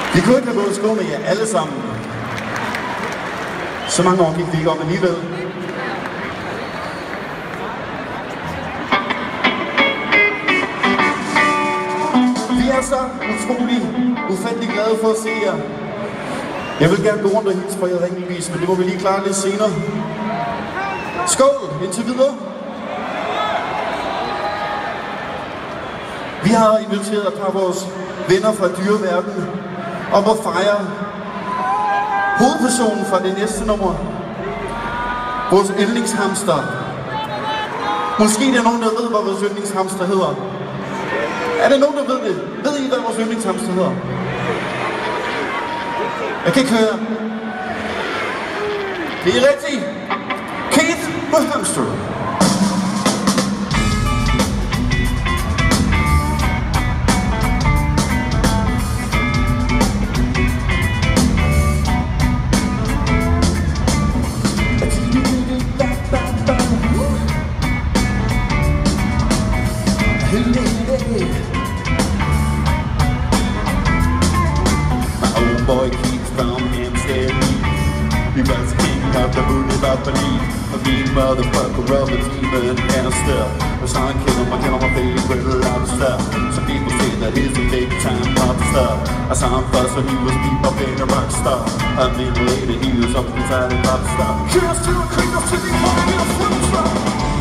Vi kunne ikke have gået i skole med jer alle sammen. Så mange år gik vi ikke om alligevel. Vi er så utrolig, ufattelig glade for at se jer. Jeg vil gerne gå rundt og hilse for jer ringevis, men det må vi lige klare lidt senere. Skål indtil videre. Vi har inviteret et par af vores venner fra dyreverdenen om at fejre hovedpersonen fra det næste nummer. Vores yndlingshamster. Måske er der nogen, der ved, hvad vores yndlingshamster hedder. Er der nogen, der ved det? Ved I, hvad vores yndlingshamster hedder? Jeg kan ikke høre. Det er rigtigt. Keith the Hamster. Boy Keith from Hampstead Heath. He was king of the booty beneath. A mean motherfucker of a demon hamster. A son kill my favorite lobster. Some people say that he's a big time pop star. I saw him fuss when he was deep up in a rock star. A minute later he was up inside a pop star. Cheers to a king of city, calling me a flip star.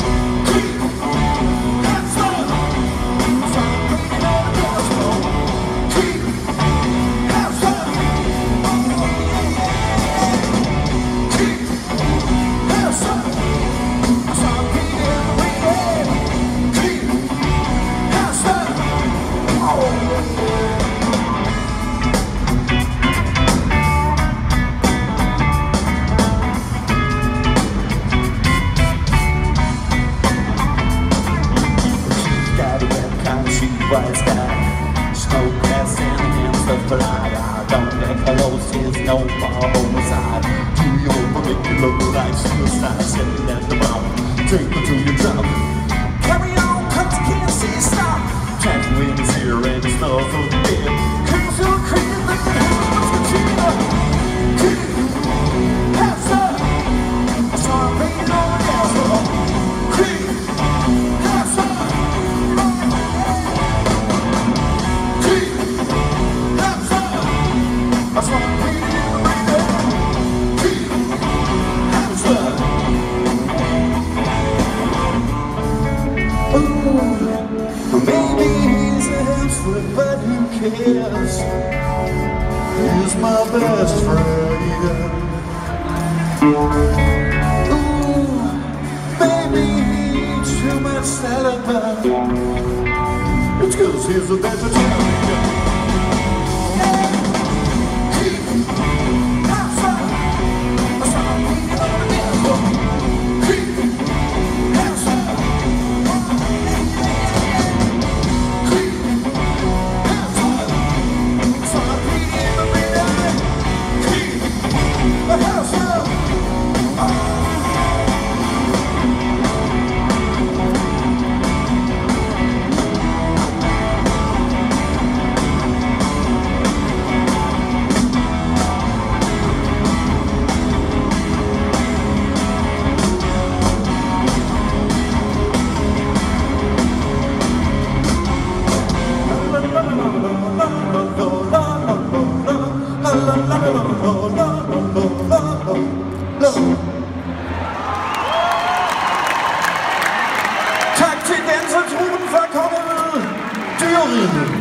Bright sky, snow grass and hamster fly. I don't let close his no far homicide. Do you over make you look like suicide? Sitting at the bottom, take me to your job. Carry on, cause you can't see stop. Catch wind is here and the snow so dead. Come to a creek and think the hell was the hamster. I saw him painted on the asphalt. Creek, hamster. Maybe he's a hamster, but who cares? He's my best friend. Ooh, maybe he eats too much salad, but it's 'cause he's a vegetarian. Tak til dansertruppen fra Kongeriget Dyreriget.